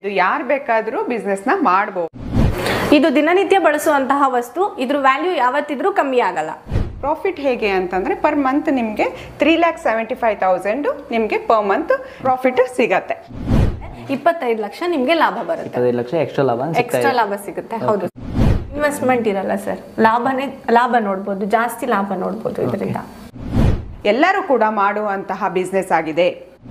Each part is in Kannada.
ಯಾರು ಬೇಕಾದರೂ ಬಿಸ್ನೆಸ್ನ ಮಾಡ್ಬೋದು. ಇದು ದಿನನಿತ್ಯ ಬಳಸುವಂತಹ ವಸ್ತು, ಇದ್ರ ವ್ಯಾಲ್ಯೂ ಯಾವತ್ತಿದ್ರೂ ಕಮ್ಮಿ ಆಗಲ್ಲ. ಪ್ರಾಫಿಟ್ ಹೇಗೆ ಅಂತಂದರೆ ಪರ್ ಮಂತ್ ನಿಮಗೆ 3,75,000 ನಿಮಗೆ ಪರ್ ಮಂತ್ ಪ್ರಾಫಿಟ್ ಸಿಗತ್ತೆ. 25 ಲಕ್ಷ ನಿಮಗೆ ಲಾಭ ಬರುತ್ತೆ. 25 ಲಕ್ಷ ಎಕ್ಸ್ಟ್ರಾ ಲಾಭ ಸಿಗುತ್ತೆ. ಹೌದು, ಇನ್ವೆಸ್ಟ್ಮೆಂಟ್ ಇರಲ್ಲ ಸರ್, ಲಾಭ ನೋಡ್ಬೋದು, ಜಾಸ್ತಿ ಲಾಭ ನೋಡ್ಬೋದು ಇದರಿಂದ. ಎಲ್ಲರೂ ಕೂಡ ಮಾಡುವಂತಹ ಬಿಸ್ನೆಸ್ ಆಗಿದೆ.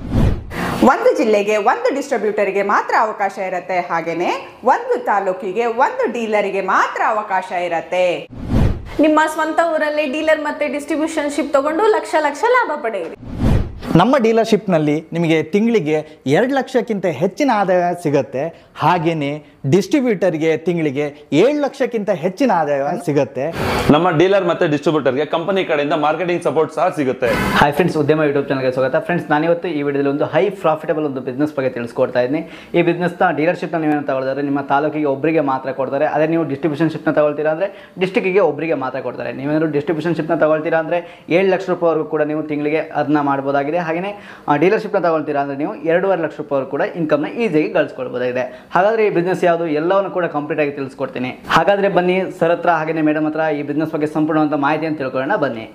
ಒಂದು ಜಿಲ್ಲೆಗೆ ಒಂದು ಡಿಸ್ಟ್ರಿಬ್ಯೂಟರ್ಗೆ ಮಾತ್ರ ಅವಕಾಶ ಇರುತ್ತೆ, ಹಾಗೆಯೇ ಒಂದು ತಾಲೂಕಿಗೆ ಒಂದು ಡೀಲರಿಗೆ ಮಾತ್ರ ಅವಕಾಶ ಇರುತ್ತೆ. ನಿಮ್ಮ ಸ್ವಂತ ಊರಲ್ಲಿ ಡೀಲರ್ ಮತ್ತೆ ಡಿಸ್ಟ್ರಿಬ್ಯೂಷನ್ಶಿಪ್ ತಗೊಂಡು ಲಕ್ಷ ಲಾಭ ಪಡೆಯಿರಿ. ನಮ್ಮ ಡೀಲರ್ಶಿಪ್ನಲ್ಲಿ ನಿಮಗೆ ತಿಂಗಳಿಗೆ 2 ಲಕ್ಷಕ್ಕಿಂತ ಹೆಚ್ಚಿನ ಆದಾಯ ಸಿಗುತ್ತೆ. ಹಾಗೆಯೇ ಡಿಸ್ಟ್ರಿಬ್ಯೂಟರ್ಗೆ ತಿಂಗಳಿಗೆ 7 ಲಕ್ಷಕ್ಕಿಂತ ಹೆಚ್ಚಿನ ಆದಾಯ ಸಿಗುತ್ತೆ. ನಮ್ಮ ಡೀಲರ್ ಮತ್ತು ಡಿಸ್ಟ್ರಿಬ್ಯೂಟರ್ಗೆ ಕಂಪನಿ ಕಡೆಯಿಂದ ಮಾರ್ಕೆಟಿಂಗ್ ಸಪೋರ್ಟ್ ಸಹ ಸಿಗುತ್ತೆ. ಹಾಯ್ ಫ್ರೆಂಡ್ಸ್, ಉದ್ಯಮ ಯೂಟ್ಯೂಬ್ ಚಾನಲ್ಗೆ ಸ್ವಾಗತ. ಫ್ರೆಂಡ್ಸ್, ನಾನಿವತ್ತು ಈ ವಿಡಿಯೋದಲ್ಲಿ ಒಂದು ಹೈ ಪ್ರಾಫಿಟಬಲ್ ಒಂದು ಬಿಸ್ನೆಸ್ ಬಗ್ಗೆ ತಿಳಿಸ್ಕೊಡ್ತಾ ಇದ್ದೀನಿ. ಈ ಬಿಸ್ನೆಸ್ನ ಡೀಲರ್ಶಿಪ್ನ ನೀವೇನು ತಗೊಳ್ತಾರೆ, ನಿಮ್ಮ ತಾಲೂಕಿಗೆ ಒಬ್ಬರಿಗೆ ಮಾತ್ರ ಕೊಡ್ತಾರೆ. ಅದೇ ನೀವು ಡಿಸ್ಟ್ರಿಬ್ಯೂಷನ್ಶಿಪ್ನ ತಗೊಳ್ತೀರಾ ಅಂದರೆ ಡಿಸ್ಟ್ರಿಕ್ಕಿಗೆ ಒಬ್ಬರಿಗೆ ಮಾತ್ರ ಕೊಡ್ತಾರೆ. ನೀವೇನಾದ್ರು ಡಿಸ್ಟ್ರಿಬ್ಯೂಷನ್ಶಿಪ್ನ ತಗೊಳ್ತೀರಾ ಅಂದರೆ 7 ಲಕ್ಷ ರೂಪಾಯಿವರೆಗೂ ಕೂಡ ನೀವು ತಿಂಗಳಿಗೆ ಅದನ್ನ ಮಾಡ್ಬೋದಾಗಿದೆ. ಹಾಗೆಯೇ ಡೀಲರ್ಶಿಪ್ನ ತಗೊಳ್ತೀರಾ ಅಂದರೆ ನೀವು 2.5 ಲಕ್ಷ ರೂಪಾಯಿವರೆಗೂ ಕೂಡ ಇನ್ಕಮ್ನ ಈಸಿಯಾಗಿ ಗಳಿಸ್ಕೊಳ್ಬೋದಾಗಿದೆ. ಹಾಗಾದರೆ ಈ ಬಿಸ್ನೆಸ್ ಯಾವುದು ಎಲ್ಲವನ್ನು ಕೂಡ ಕಂಪ್ಲೀಟ್ ಆಗಿ ತಿಳಿಸ್ಕೊಡ್ತೀನಿ. ಹಾಗಾದರೆ ಬನ್ನಿ ಸರ್ ಹತ್ರ ಹಾಗೆಯೇ ಮೇಡಮ್ ಹತ್ರ ಈ ಬಿಸ್ನೆಸ್ ಬಗ್ಗೆ ಸಂಪೂರ್ಣವಾದ ಮಾಹಿತಿಯನ್ನು ತಿಳ್ಕೊಳ್ಳೋಣ. ಬನ್ನಿ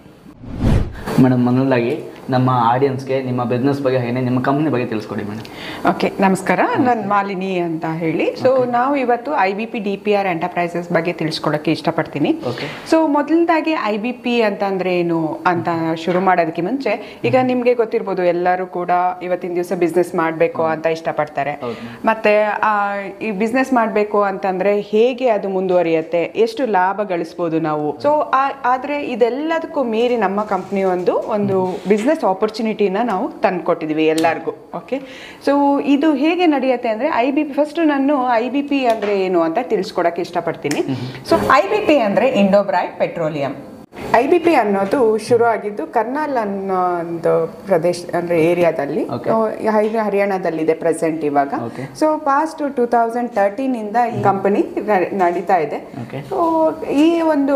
ಮೇಡಮ್, ಮೊದಲಾಗಿ ನಮ್ಮ ಆಡಿಯನ್ಸ್ಗೆ ನಿಮ್ಮ ಬಿಸ್ನೆಸ್ ಬಗ್ಗೆ ಹಾಗೆ ನಿಮ್ಮ ಕಂಪ್ನಿ ಬಗ್ಗೆ ತಿಳಿಸ್ಕೊಡಿ ಮೇಡಮ್. ಓಕೆ, ನಮಸ್ಕಾರ. ನಾನು ಮಾಲಿನಿ ಅಂತ ಹೇಳಿ. ಸೊ ನಾವು ಇವತ್ತು IBP DPR ಎಂಟರ್ಪ್ರೈಸಸ್ ಬಗ್ಗೆ ತಿಳಿಸ್ಕೊಡೋಕ್ಕೆ ಇಷ್ಟಪಡ್ತೀನಿ. ಸೊ ಮೊದಲದಾಗಿ IBP ಅಂತಂದ್ರೆ ಏನು ಅಂತ ಶುರು ಮಾಡೋದಕ್ಕೆ ಮುಂಚೆ, ಈಗ ನಿಮಗೆ ಗೊತ್ತಿರ್ಬೋದು, ಎಲ್ಲರೂ ಕೂಡ ಇವತ್ತಿನ ದಿವಸ ಬಿಸ್ನೆಸ್ ಮಾಡಬೇಕು ಅಂತ ಇಷ್ಟಪಡ್ತಾರೆ. ಮತ್ತೆ ಈ ಬಿಸ್ನೆಸ್ ಮಾಡಬೇಕು ಅಂತಂದ್ರೆ ಹೇಗೆ ಅದು ಮುಂದುವರಿಯುತ್ತೆ, ಎಷ್ಟು ಲಾಭ ಗಳಿಸ್ಬೋದು ನಾವು. ಸೊ ಆದರೆ ಇದೆಲ್ಲದಕ್ಕೂ ಮೀರಿ ನಮ್ಮ ಕಂಪ್ನಿ ಒಂದು ಬಿಸ್ನೆಸ್ ಆಪರ್ಚುನಿಟಿನ ನಾವು ತಂದುಕೊಟ್ಟಿದ್ದೀವಿ ಎಲ್ಲರಿಗೂ. ಓಕೆ, ಸೊ ಇದು ಹೇಗೆ ನಡೆಯುತ್ತೆ ಅಂದರೆ IBP ಫಸ್ಟ್ ನಾನು IBP ಅಂದರೆ ಏನು ಅಂತ ತಿಳಿಸ್ಕೊಡಕ್ಕೆ ಇಷ್ಟಪಡ್ತೀನಿ. ಸೊ IBP ಅಂದರೆ ಇಂಡೋ ಬ್ರೈಟ್ ಪೆಟ್ರೋಲಿಯಂ. IBP ಅನ್ನೋದು ಶುರು ಆಗಿದ್ದು ಕರ್ನಾಲ್ ಅನ್ನೋ ಒಂದು ಪ್ರದೇಶ ಅಂದರೆ ಏರಿಯಾದಲ್ಲಿ, ಹರಿಯಾಣದಲ್ಲಿದೆ ಪ್ರೆಸೆಂಟ್ ಇವಾಗ. ಸೊ ಪಾಸ್ಟ್ 2013 ಈ ಕಂಪನಿ ನಡೀತಾ ಇದೆ. ಸೊ ಈ ಒಂದು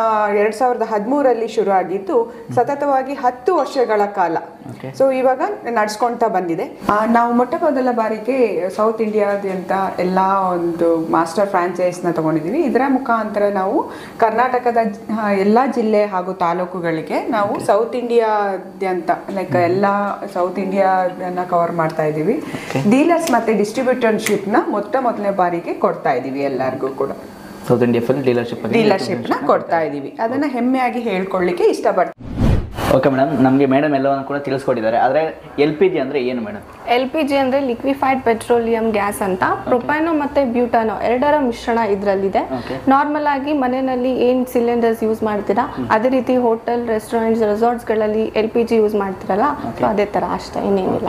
2013 ಶುರು ಆಗಿದ್ದು ಸತತವಾಗಿ 10 ವರ್ಷಗಳ ಕಾಲ ಸೊ ಇವಾಗ ನಡ್ಸ್ಕೊಳ್ತಾ ಬಂದಿದೆ. ನಾವು ಮೊಟ್ಟ ಮೊದಲ ಬಾರಿಗೆ ಸೌತ್ ಇಂಡಿಯಾದ್ಯಂತ ಎಲ್ಲ ಒಂದು ಮಾಸ್ಟರ್ ಫ್ರಾಂಚೈಸ್ನ ತಗೊಂಡಿದ್ದೀವಿ. ಇದರ ಮುಖಾಂತರ ನಾವು ಕರ್ನಾಟಕದ ಎಲ್ಲ ಜಿಲ್ಲೆ ಹಾಗೂ ತಾಲೂಕುಗಳಿಗೆ ನಾವು ಸೌತ್ ಇಂಡಿಯಾದ್ಯಂತ ಲೈಕ್ ಎಲ್ಲ ಸೌತ್ ಇಂಡಿಯಾನ ಕವರ್ ಮಾಡ್ತಾ ಇದ್ದೀವಿ. ಡೀಲರ್ಸ್ ಮತ್ತೆ ಡಿಸ್ಟ್ರಿಬ್ಯೂಟರ್ಶಿಪ್ನ ಮೊದಲನೇ ಬಾರಿಗೆ ಕೊಡ್ತಾ ಇದ್ದೀವಿ ಎಲ್ಲರಿಗೂ ಕೂಡ. ಸೌತ್ ಇಂಡಿಯಾ ಫುಲ್ ಡೀಲರ್ಶಿಪ್ನ ಕೊಡ್ತಾ ಇದ್ದೀವಿ. ಅದನ್ನ ಹೆಮ್ಮೆಯಾಗಿ ಹೇಳ್ಕೊಳ್ಳಿಕ್ಕೆ ಇಷ್ಟಪಡ್ತೀನಿ. ಓಕೆ ಮೇಡಮ್, ನಮಗೆ ಮೇಡಮ್ ಎಲ್ಲವನ್ನು ಕೂಡ ತಿಳಿಸ್ಕೊಟ್ಟಿದ್ದಾರೆ. ಆದರೆ LPG ಅಂದರೆ ಏನು ಮೇಡಮ್? LPG ಅಂದರೆ ಲಿಕ್ವಿಫೈಡ್ ಪೆಟ್ರೋಲಿಯಂ ಗ್ಯಾಸ್ ಅಂತ. ಪ್ರೊಪೈನೋ ಮತ್ತು ಬ್ಯೂಟಾನೋ ಎರಡರ ಮಿಶ್ರಣ ಇದರಲ್ಲಿದೆ. ನಾರ್ಮಲ್ ಆಗಿ ಮನೆಯಲ್ಲಿ ಏನು ಸಿಲಿಂಡರ್ಸ್ ಯೂಸ್ ಮಾಡ್ತೀರಾ ಅದೇ ರೀತಿ ಹೋಟೆಲ್, ರೆಸ್ಟೋರೆಂಟ್ಸ್, ರೆಸಾರ್ಟ್ಸ್ಗಳಲ್ಲಿ LPG ಯೂಸ್ ಮಾಡ್ತೀರಲ್ಲ, ಸೊ ಅದೇ ಥರ ಅಷ್ಟೇ, ಇನ್ನೇನಿಲ್ಲ.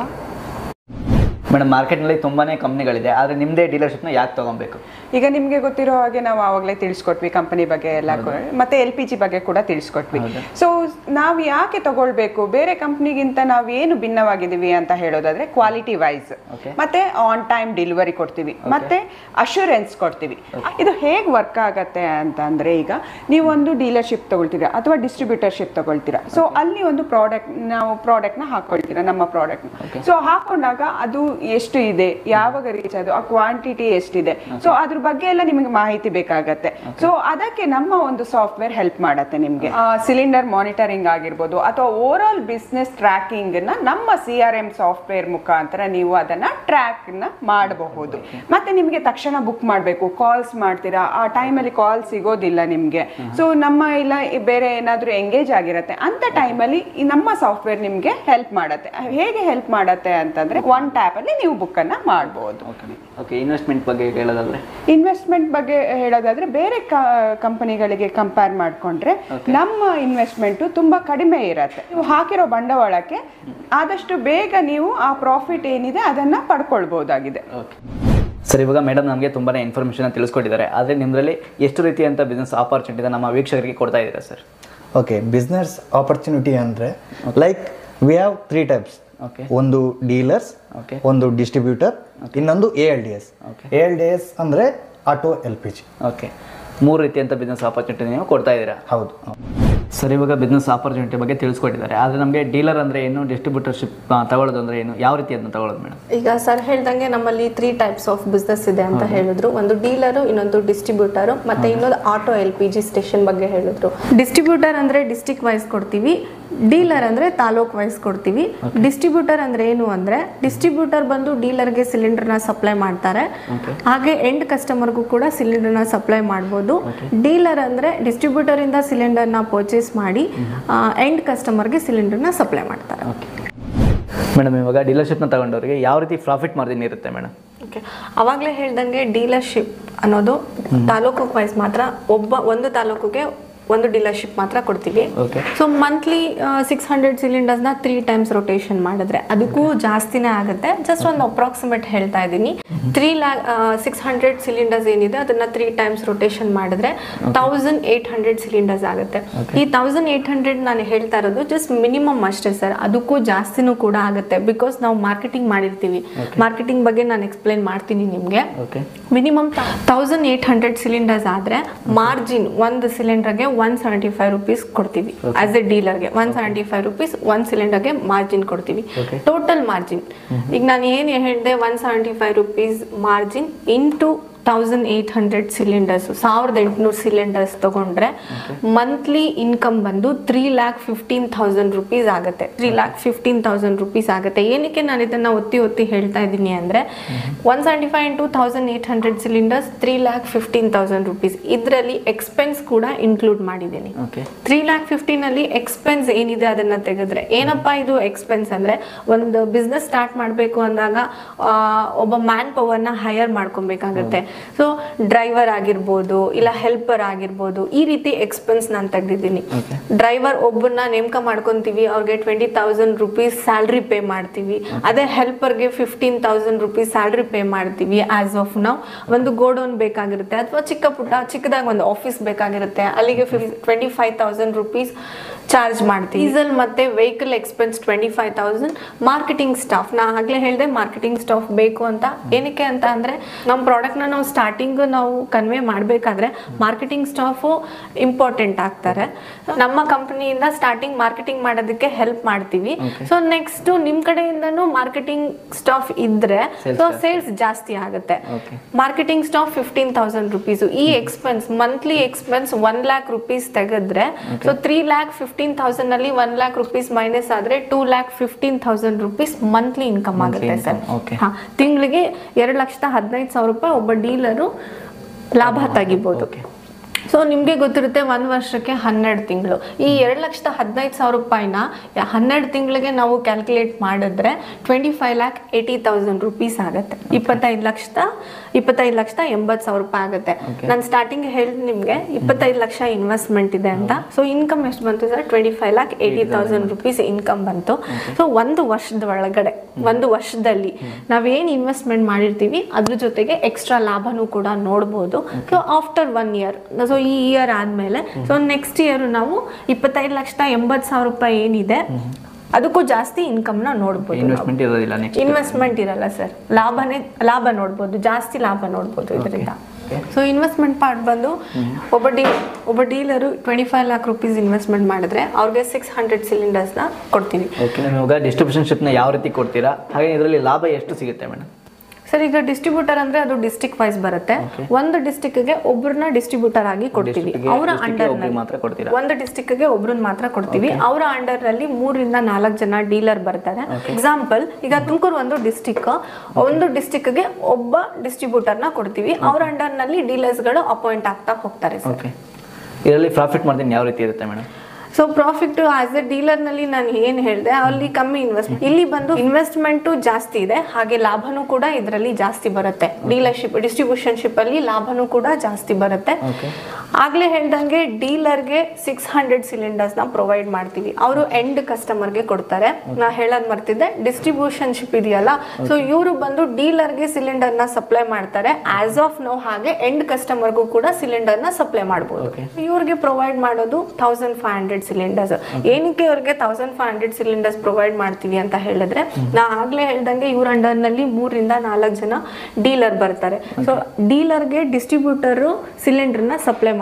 ಮೇಡಮ್, ಮಾರ್ಕೆಟ್ನಲ್ಲಿ ತುಂಬಾ ಕಂಪ್ನಿಗಳಿದೆ, ಆದರೆ ನಿಮ್ಮದೇ ಡೀಲರ್ಶಿಪ್ನ ಯಾಕೆ ತೊಗೊಬೇಕು? ಈಗ ನಿಮಗೆ ಗೊತ್ತಿರೋ ಹಾಗೆ ನಾವು ಆವಾಗಲೇ ತಿಳಿಸ್ಕೊಟ್ವಿ ಕಂಪನಿ ಬಗ್ಗೆ ಎಲ್ಲ, ಮತ್ತೆ LPG ಬಗ್ಗೆ ಕೂಡ ತಿಳಿಸ್ಕೊಟ್ವಿ. ಸೊ ನಾವು ಯಾಕೆ ತಗೊಳ್ಬೇಕು, ಬೇರೆ ಕಂಪ್ನಿಗಿಂತ ನಾವು ಏನು ಭಿನ್ನವಾಗಿದ್ದೀವಿ ಅಂತ ಹೇಳೋದಾದ್ರೆ ಕ್ವಾಲಿಟಿ ವೈಸ್, ಮತ್ತೆ ಆನ್ ಟೈಮ್ ಡೆಲಿವರಿ ಕೊಡ್ತೀವಿ, ಮತ್ತೆ ಅಶ್ಯೂರೆನ್ಸ್ ಕೊಡ್ತೀವಿ. ಇದು ಹೇಗೆ ವರ್ಕ್ ಆಗತ್ತೆ ಅಂತಂದ್ರೆ, ಈಗ ನೀವು ಒಂದು ಡೀಲರ್ಶಿಪ್ ತಗೊಳ್ತೀರಾ ಅಥವಾ ಡಿಸ್ಟ್ರಿಬ್ಯೂಟರ್ಶಿಪ್ ತಗೊಳ್ತೀರಾ. ಸೊ ಅಲ್ಲಿ ಒಂದು ಪ್ರಾಡಕ್ಟ್ನ ಹಾಕೊಳ್ತೀರಾ, ನಮ್ಮ ಪ್ರಾಡಕ್ಟ್ನ. ಸೊ ಹಾಕೊಂಡಾಗ ಅದು ಎಷ್ಟು ಇದೆ, ಯಾವಾಗ ರೀಚ್ ಅದು, ಆ ಕ್ವಾಂಟಿಟಿ ಎಷ್ಟಿದೆ, ಸೊ ಅದ್ರ ಬಗ್ಗೆ ಎಲ್ಲ ನಿಮಗೆ ಮಾಹಿತಿ ಬೇಕಾಗತ್ತೆ. ಸೊ ಅದಕ್ಕೆ ನಮ್ಮ ಒಂದು ಸಾಫ್ಟ್ವೇರ್ ಹೆಲ್ಪ್ ಮಾಡತ್ತೆ ನಿಮ್ಗೆ. ಸಿಲಿಂಡರ್ ಮಾನಿಟರಿಂಗ್ ಆಗಿರ್ಬೋದು ಅಥವಾ ಓವರ್ ಆಲ್ ಬಿಸ್ನೆಸ್ ಟ್ರ್ಯಾಕಿಂಗ್ ನ ನಮ್ಮ CRM ಸಾಫ್ಟ್ವೇರ್ ಮುಖಾಂತರ ನೀವು ಅದನ್ನ ಟ್ರ್ಯಾಕ್ ನ ಮಾಡಬಹುದು. ಮತ್ತೆ ನಿಮಗೆ ತಕ್ಷಣ ಬುಕ್ ಮಾಡಬೇಕು, ಕಾಲ್ಸ್ ಮಾಡ್ತೀರಾ, ಆ ಟೈಮಲ್ಲಿ ಕಾಲ್ ಸಿಗೋದಿಲ್ಲ ನಿಮ್ಗೆ. ಸೊ ನಮ್ಮ ಇಲ್ಲ ಬೇರೆ ಏನಾದ್ರೂ ಎಂಗೇಜ್ ಆಗಿರತ್ತೆ ಅಂತ ಟೈಮಲ್ಲಿ ನಮ್ಮ ಸಾಫ್ಟ್ವೇರ್ ನಿಮ್ಗೆ ಹೆಲ್ಪ್ ಮಾಡತ್ತೆ. ಹೇಗೆ ಹೆಲ್ಪ್ ಮಾಡತ್ತೆ ಅಂತಂದ್ರೆ, ಒನ್ ಟ್ಯಾಪ್ ಅಲ್ಲಿ ನೀವು ಬುಕ್ ಅನ್ನ ಮಾಡಬಹುದು. ಇನ್ವೆಸ್ಟ್ಮೆಂಟ್ ಬಗ್ಗೆ ಹೇಳೋದಾದ್ರೆ, ಇನ್ವೆಸ್ಟ್ಮೆಂಟ್ ಬಗ್ಗೆ ಹೇಳೋದಾದ್ರೆ ಬೇರೆ ಕಂಪನಿಗಳಿಗೆ ಕಂಪೇರ್ ಮಾಡ್ಕೊಂಡ್ರೆ ನಮ್ಮ ಇನ್ವೆಸ್ಟ್ಮೆಂಟ್ ತುಂಬಾ ಕಡಿಮೆ ಇರತ್ತೆ. ನೀವು ಹಾಕಿರೋ ಬಂಡವಾಳಕ್ಕೆ ಆದಷ್ಟು ಬೇಗ ನೀವು ಆ ಪ್ರಾಫಿಟ್ ಏನಿದೆ ಅದನ್ನ ಪಡ್ಕೊಳ್ಬಹುದಾಗಿದೆ. ಸರ್, ಇವಾಗ ಮೇಡಮ್ ನಮಗೆ ತುಂಬಾ ಇನ್ಫಾರ್ಮೇಷನ್ ತಿಳಿಸ್ಕೊಟ್ಟಿದ್ದಾರೆ. ಆದರೆ ನಿಮ್ಮಲ್ಲಿ ಎಷ್ಟು ರೀತಿಯಂಥ ಬಿಸ್ನೆಸ್ ಆಪರ್ಚುನಿಟಿ ನಮ್ಮ ವೀಕ್ಷಕರಿಗೆ ಕೊಡ್ತಾ ಇದ್ದೀರಾ ಸರ್? ಓಕೆ, ಬಿಸ್ನೆಸ್ ಆಪರ್ಚುನಿಟಿ ಅಂದರೆ ಲೈಕ್ ವಿ ಹ್ಯಾವ್ 3 ಟೈಪ್ಸ್. ಒಂದು ಡೀಲರ್ಸ್, ಒಂದು ಡಿಸ್ಟ್ರಿಬ್ಯೂಟರ್, ಇನ್ನೊಂದು ALDS. ALDS ಅಂದರೆ ಆಟೋ LPG. ಓಕೆ, 3 ರೀತಿಯಂಥ ಬಿಸ್ನೆಸ್ ಆಪರ್ಚುನಿಟಿ ನೀವು ಕೊಡ್ತಾ ಇದ್ದೀರಾ? ಹೌದು. ಸರ್, ಇವಾಗ ಬಿಸ್ನೆಸ್ ಆಪರ್ಚುನಿಟಿ ಬಗ್ಗೆ ತಿಳಿಸ್ಕೊಟ್ಟಿದ್ದಾರೆ. ಆದರೆ ನಮಗೆ ಡೀಲರ್ ಅಂದರೆ ಏನು, ಡಿಸ್ಟ್ರಿಬ್ಯೂಟರ್ಶಿಪ್ ತಗೊಳ್ಳೋದು ಅಂದರೆ ಏನು, ಯಾವ ರೀತಿ ಅದನ್ನು ತಗೊಳ್ಳೋದು ಮೇಡಮ್? ಈಗ ಸರ್ ಹೇಳ್ದಂಗೆ ನಮ್ಮಲ್ಲಿ 3 ಟೈಪ್ಸ್ ಆಫ್ ಬಿಸ್ನೆಸ್ ಇದೆ ಅಂತ ಹೇಳಿದ್ರು. ಒಂದು ಡೀಲರು, ಇನ್ನೊಂದು ಡಿಸ್ಟ್ರಿಬ್ಯೂಟರು, ಮತ್ತೆ ಇನ್ನೊಂದು ಆಟೋ LPG ಸ್ಟೇಷನ್ ಬಗ್ಗೆ ಹೇಳಿದ್ರು. ಡಿಸ್ಟ್ರಿಬ್ಯೂಟರ್ ಅಂದರೆ ಡಿಸ್ಟ್ರಿಕ್ಟ್ ವೈಸ್ ಕೊಡ್ತೀವಿ, ಡೀಲರ್ ಅಂದರೆ ತಾಲೂಕ್ ವೈಸ್ ಕೊಡ್ತೀವಿ. ಡಿಸ್ಟ್ರಿಬ್ಯೂಟರ್ ಅಂದರೆ ಏನು ಅಂದರೆ, ಡಿಸ್ಟ್ರಿಬ್ಯೂಟರ್ ಬಂದು ಡೀಲರ್ಗೆ ಸಿಲಿಂಡರ್ನ ಸಪ್ಲೈ ಮಾಡ್ತಾರೆ, ಹಾಗೆ ಎಂಡ್ ಕಸ್ಟಮರ್ಗೂ ಕೂಡ ಸಿಲಿಂಡರ್ನ ಸಪ್ಲೈ ಮಾಡ್ಬೋದು. ಡೀಲರ್ ಅಂದರೆ ಡಿಸ್ಟ್ರಿಬ್ಯೂಟರ್ ಇಂದ ಸಿಲಿಂಡರ್ನ ಪರ್ಚೇಸ್ ಮಾಡಿ ಎಂಡ್ ಕಸ್ಟಮರ್ಗೆ ಸಿಲಿಂಡರ್ನ ಸಪ್ಲೈ ಮಾಡ್ತಾರೆ. ಮೇಡಮ್, ಇವಾಗ ಡೀಲರ್ಶಿಪ್ನ ತಗೊಂಡವರಿಗೆ ಯಾವ ರೀತಿ ಪ್ರಾಫಿಟ್ ಮಾರ್ಜಿನ್ ಇರುತ್ತೆ ಮೇಡಮ್? ಓಕೆ, ಅವಾಗಲೇ ಹೇಳ್ದಂಗೆ ಡೀಲರ್ಶಿಪ್ ಅನ್ನೋದು ತಾಲೂಕು ವೈಸ್ ಮಾತ್ರ, ಒಂದು ತಾಲೂಕಿಗೆ ಒಂದು ಡೀಲರ್ಶಿಪ್ ಮಾತ್ರ ಕೊಡ್ತೀವಿ. ಸೊ ಮಂತ್ಲಿ 600 ಸಿಲಿಂಡರ್ಸ್ನ 3 ಟೈಮ್ಸ್ ರೊಟೇಷನ್ ಮಾಡಿದ್ರೆ ಅದಕ್ಕೂ ಜಾಸ್ತಿನೇ ಆಗುತ್ತೆ. ಜಸ್ಟ್ ಒಂದು ಅಪ್ರಾಕ್ಸಿಮೇಟ್ ಹೇಳ್ತಾ ಇದ್ದೀನಿ, 600 ಸಿಲಿಂಡರ್ಸ್ ಏನಿದೆ ಅದನ್ನ 3 ಟೈಮ್ಸ್ ರೊಟೇಷನ್ ಮಾಡಿದ್ರೆ 1800 ಸಿಲಿಂಡರ್ಸ್ ಆಗುತ್ತೆ. ಈ 1800 ನಾನು ಹೇಳ್ತಾ ಇರೋದು ಜಸ್ಟ್ ಮಿನಿಮಮ್ ಅಷ್ಟೇ ಸರ್, ಅದಕ್ಕೂ ಜಾಸ್ತಿನೂ ಕೂಡ ಆಗುತ್ತೆ. ಬಿಕಾಸ್ ನಾವು ಮಾರ್ಕೆಟಿಂಗ್ ಮಾಡಿರ್ತೀವಿ, ಮಾರ್ಕೆಟಿಂಗ್ ಬಗ್ಗೆ ನಾನು ಎಕ್ಸ್ಪ್ಲೈನ್ ಮಾಡ್ತೀನಿ ನಿಮಗೆ. ಮಿನಿಮಮ್ 1800 ಸಿಲಿಂಡರ್ಸ್ ಆದ್ರೆ ಮಾರ್ಜಿನ್ ಒಂದು ಸಿಲಿಂಡರ್ಗೆ 175 rupees ಕೊಡ್ತೀವಿ. ಆಸ್ ಎ ಡೀಲರ್ಗೆ 175 rupees ಒಂದು ಸಿಲಿಂಡರ್ಗೆ ಮಾರ್ಜಿನ್ ಕೊಡ್ತೀವಿ. ಟೋಟಲ್ ಮಾರ್ಜಿನ್ ಈಗ ನಾನು ಏನು ಹೇಳಿದೆ, 175 rupees margin into 1800 cylinders, 1800 cylinders ತಗೊಂಡ್ರೆ ಮಂತ್ಲಿ ಇನ್ಕಮ್ ಬಂದು 3,15,000 rupees ಆಗುತ್ತೆ. 3,15,000 rupees ಆಗುತ್ತೆ. ಏನಕ್ಕೆ ನಾನು ಇದನ್ನ ಒತ್ತಿ ಹೇಳ್ತಾ ಇದ್ದೀನಿ ಅಂದ್ರೆ, 175 into 1800 ಸಿಲಿಂಡರ್ಸ್ 3,15,000 rupees. ಇದರಲ್ಲಿ ಎಕ್ಸ್ಪೆನ್ಸ್ ಕೂಡ ಇನ್ಕ್ಲೂಡ್ ಮಾಡಿದ್ದೀನಿ. 3,15,000 ಅಲ್ಲಿ ಎಕ್ಸ್ಪೆನ್ಸ್ ಏನಿದೆ ಅದನ್ನ ತೆಗೆದ್ರೆ, ಏನಪ್ಪಾ ಇದು ಎಕ್ಸ್ಪೆನ್ಸ್ ಅಂದ್ರೆ, ಒಂದು ಬಿಸ್ನೆಸ್ ಸ್ಟಾರ್ಟ್ ಮಾಡಬೇಕು ಅಂದಾಗ ಒಬ್ಬ ಮ್ಯಾನ್ ಪವರ್ನ ಹೈಯರ್ ಮಾಡ್ಕೊಬೇಕಾಗತ್ತೆ. ಸೊ ಡ್ರೈವರ್ ಆಗಿರ್ಬೋದು, ಇಲ್ಲ ಹೆಲ್ಪರ್ ಆಗಿರ್ಬೋದು, ಈ ರೀತಿ ಎಕ್ಸ್ಪೆನ್ಸ್ ನಾನು ತೆಗೆದಿದ್ದೀನಿ. ಡ್ರೈವರ್ ಒಬ್ಬರನ್ನ ನೇಮಕ ಮಾಡ್ಕೊಂತೀವಿ, ಅವ್ರಿಗೆ 20,000 rupees ಸ್ಯಾಲ್ರಿ ಪೇ ಮಾಡ್ತೀವಿ. ಅದೇ ಹೆಲ್ಪರ್ಗೆ 15,000 rupees ಸ್ಯಾಲ್ರಿ ಪೇ ಮಾಡ್ತೀವಿ. ಆಸ್ ಆಫ್ ನಾವು ಒಂದು ಗೋಡೌನ್ ಬೇಕಾಗಿರುತ್ತೆ, ಅಥವಾ ಚಿಕ್ಕದಾಗಿ ಒಂದು ಆಫೀಸ್ ಬೇಕಾಗಿರುತ್ತೆ, ಅಲ್ಲಿಗೆ 25,000 rupees ಚಾರ್ಜ್ ಮಾಡ್ತೀವಿ. ಡೀಸೆಲ್ ಮತ್ತೆ ವೆಹಿಕಲ್ ಎಕ್ಸ್ಪೆನ್ಸ್ 25,000. ಮಾರ್ಕೆಟಿಂಗ್ ಸ್ಟಾಫ್, ನಾ ಆಗ್ಲೇ ಹೇಳಿದೆ ಮಾರ್ಕೆಟಿಂಗ್ ಸ್ಟಾಫ್ ಬೇಕು ಅಂತ. ಏನಕ್ಕೆ ಅಂತ ಅಂದ್ರೆ, ನಮ್ಮ ಪ್ರಾಡಕ್ಟ್ನ ನಾವು ಸ್ಟಾರ್ಟಿಂಗ್ ನಾವು ಕನ್ವೆ ಮಾಡಬೇಕಾದ್ರೆ ಮಾರ್ಕೆಟಿಂಗ್ ಸ್ಟಾಫು ಇಂಪಾರ್ಟೆಂಟ್ ಆಗ್ತಾರೆ. ನಮ್ಮ ಕಂಪನಿಯಿಂದ ಸ್ಟಾರ್ಟಿಂಗ್ ಮಾರ್ಕೆಟಿಂಗ್ ಮಾಡೋದಕ್ಕೆ ಹೆಲ್ಪ್ ಮಾಡ್ತೀವಿ. ಸೊ ನೆಕ್ಸ್ಟ್ ನಿಮ್ಮ ಕಡೆಯಿಂದನೂ ಮಾರ್ಕೆಟಿಂಗ್ ಸ್ಟಾಫ್ ಇದ್ರೆ ಸೊ ಸೇಲ್ಸ್ ಜಾಸ್ತಿ ಆಗುತ್ತೆ. Marketing staff 15,000 rupees. ಈ ಎಕ್ಸ್ಪೆನ್ಸ್ ಮಂತ್ಲಿ ಎಕ್ಸ್ಪೆನ್ಸ್ 1,00,000 rupees ತೆಗೆದ್ರೆ, ಸೊ 3,15,000 ಅಲ್ಲಿ 1,00,000 rupees ಮೈನಸ್ ಆದ್ರೆ 2,15,000 rupees ಮಂತ್ಲಿ ಇನ್ಕಮ್ ಆಗುತ್ತೆ ಸರ್. ತಿಂಗಳಿಗೆ 2,15,000 ರೂಪಾಯಿ ಒಬ್ಬ ಡೀಲರು ಲಾಭ ತೆಗಿಬಹುದು. ಸೊ ನಿಮಗೆ ಗೊತ್ತಿರುತ್ತೆ, 1 ವರ್ಷಕ್ಕೆ 12 ತಿಂಗಳು. ಈ 2,15,000 ರೂಪಾಯಿನ 12 ತಿಂಗಳಿಗೆ ನಾವು ಕ್ಯಾಲ್ಕುಲೇಟ್ ಮಾಡಿದ್ರೆ 25,80,000 rupees ಆಗುತ್ತೆ. 25,80,000 ರೂಪಾಯಿ ಆಗುತ್ತೆ. ನಾನು ಸ್ಟಾರ್ಟಿಂಗ್ ಹೇಳಿದ್ ನಿಮಗೆ 25 ಲಕ್ಷ ಇನ್ವೆಸ್ಟ್ಮೆಂಟ್ ಇದೆ ಅಂತ. ಸೊ ಇನ್ಕಮ್ ಎಷ್ಟು ಬಂತು ಸರ್? 25,80,000 rupees ಇನ್ಕಮ್ ಬಂತು. ಸೊ ಒಂದು ವರ್ಷದಲ್ಲಿ ನಾವೇನು ಇನ್ವೆಸ್ಟ್ಮೆಂಟ್ ಮಾಡಿರ್ತೀವಿ ಅದ್ರ ಜೊತೆಗೆ ಎಕ್ಸ್ಟ್ರಾ ಲಾಭನೂ ಕೂಡ ನೋಡ್ಬೋದು. ಸೊ ಆಫ್ಟರ್ 1 year, ಸೊ ಈ ಇಯರ್ ಆದ್ಮೇಲೆ, ಸೊ ನೆಕ್ಸ್ಟ್ ಇಯರ್ ನಾವು 25,80,000 ರೂಪಾಯಿ ಏನಿದೆ ಅದಕ್ಕೂ ಜಾಸ್ತಿ ಇನ್ಕಮ್ ನ ನೋಡ್ಬೋದು. ಇನ್ವೆಸ್ಟ್ಮೆಂಟ್ ಇರಲ್ಲ ಸರ್, ಲಾಭ ನೋಡ್ಬೋದು, ಜಾಸ್ತಿ ಲಾಭ ನೋಡ್ಬೋದು ಇದರಿಂದ. ಸೊ ಇನ್ವೆಸ್ಟ್ಮೆಂಟ್ ಪಾರ್ಟ್ ಬಂದು ಒಬ್ಬ ಡೀಲರು 25 lakh rupees ಇನ್ವೆಸ್ಟ್ಮೆಂಟ್ ಮಾಡಿದ್ರೆ ಅವ್ರಿಗೆ 600 ಸಿಲಿಂಡರ್ಸ್ನ ಕೊಡ್ತೀವಿ. ಡಿಸ್ಟ್ರಿಬ್ಯೂಷನ್ಶಿಪ್ನ ಯಾವ ರೀತಿ ಕೊಡ್ತೀರಾ, ಹಾಗೆ ಇದರಲ್ಲಿ ಲಾಭ ಎಷ್ಟು ಸಿಗುತ್ತೆ ಮೇಡಮ್? ಸರ್, ಈಗ ಡಿಸ್ಟ್ರಿಬ್ಯೂಟರ್ ಅಂದ್ರೆ ಅದು ಡಿಸ್ಟ್ರಿಕ್ಟ್ ವೈಸ್ ಬರುತ್ತೆ. ಒಂದು ಡಿಸ್ಟ್ರಿಕ್ಟ್ಗೆ ಒಬ್ಬರನ್ನ ಡಿಸ್ಟ್ರಿಬ್ಯೂಟರ್ ಆಗಿ ಕೊಡ್ತೀವಿ. ಅವರ ಅಂಡರ್ ಒಂದು ಡಿಸ್ಟ್ರಿಕ್ಟ್ಗೆ ಒಬ್ಬರನ್ನ ಮಾತ್ರ ಕೊಡ್ತೀವಿ. ಅವರ ಅಂಡರ್ ನಲ್ಲಿ 3 ರಿಂದ 4 ಜನ ಡೀಲರ್ ಬರ್ತಾರೆ. ಎಕ್ಸಾಂಪಲ್, ಈಗ ತುಮಕೂರು ಒಂದು ಡಿಸ್ಟ್ರಿಕ್ಟ್ಗೆ ಒಬ್ಬ ಡಿಸ್ಟ್ರಿಬ್ಯೂಟರ್ ನ ಕೊಡ್ತೀವಿ. ಅವರ ಅಂಡರ್ ನಲ್ಲಿ ಡೀಲರ್ಸ್ ಗಳು ಅಪಾಯಿಂಟ್ ಆಗ್ತಾ ಹೋಗ್ತಾರೆ. ಇದರಲ್ಲಿ ಪ್ರಾಫಿಟ್ ಮಾರ್ಜಿನ್ ಯಾವ ರೀತಿ ಇರುತ್ತೆ madam? So profit as a dealer ನಲ್ಲಿ ನಾನು ಏನ್ ಹೇಳಿದೆ, ಅಲ್ಲಿ ಕಮ್ಮಿ ಇನ್ವೆಸ್ಟ್ಮೆಂಟ್, ಇಲ್ಲಿ ಬಂದು ಇನ್ವೆಸ್ಟ್ಮೆಂಟ್ ಜಾಸ್ತಿ ಇದೆ, ಹಾಗೆ ಲಾಭನೂ ಕೂಡ ಇದರಲ್ಲಿ ಜಾಸ್ತಿ ಬರುತ್ತೆ. ಡಿಸ್ಟ್ರಿಬ್ಯೂಷನ್ಶಿಪ್ ಅಲ್ಲಿ ಲಾಭನೂ ಕೂಡ ಜಾಸ್ತಿ ಬರುತ್ತೆ. ಆಗ್ಲೇ ಹೇಳ್ದಂಗೆ ಡೀಲರ್ಗೆ 600 ಸಿಲಿಂಡರ್ಸ್ ನ ಪ್ರೊವೈಡ್ ಮಾಡ್ತೀವಿ. ಅವರು ಎಂಡ್ ಕಸ್ಟಮರ್ಗೆ ಕೊಡ್ತಾರೆ. ನಾ ಹೇಳೋದ್ ಮರ್ತಿದ್ದೆ, ಡಿಸ್ಟ್ರಿಬ್ಯೂಷನ್ಶಿಪ್ ಇದೆಯಲ್ಲ, ಸೊ ಇವರು ಬಂದು ಡೀಲರ್ಗೆ ಸಿಲಿಂಡರ್ ನ ಸಪ್ಲೈ ಮಾಡ್ತಾರೆ. ಆಸ್ ಆಫ್ ನೋ ಹಾಗೆ ಎಂಡ್ ಕಸ್ಟಮರ್ಗೂ ಕೂಡ ಸಿಲಿಂಡರ್ ನ ಸಪ್ಲೈ ಮಾಡಬಹುದು. ಇವ್ರಿಗೆ ಪ್ರೊವೈಡ್ ಮಾಡೋದು 1,500 ಸಿಲಿಂಡರ್ಸ್. ಏನಕ್ಕೆ ಅವ್ರಿಗೆ 1,500 ಸಿಲಿಂಡರ್ಸ್ ಪ್ರೊವೈಡ್ ಮಾಡ್ತೀವಿ ಅಂತ ಹೇಳಿದ್ರೆ, ನಾ ಆಗ್ಲೇ ಹೇಳ್ದಂಗೆ ಇವ್ರ ಅಂಡರ್ ನಲ್ಲಿ 3 ರಿಂದ 4 ಜನ ಡೀಲರ್ ಬರ್ತಾರೆ. ಸೊ ಡೀಲರ್ಗೆ ಡಿಸ್ಟ್ರಿಬ್ಯೂಟರ್ ಸಿಲಿಂಡರ್ ನ ಸಪ್ಲೈ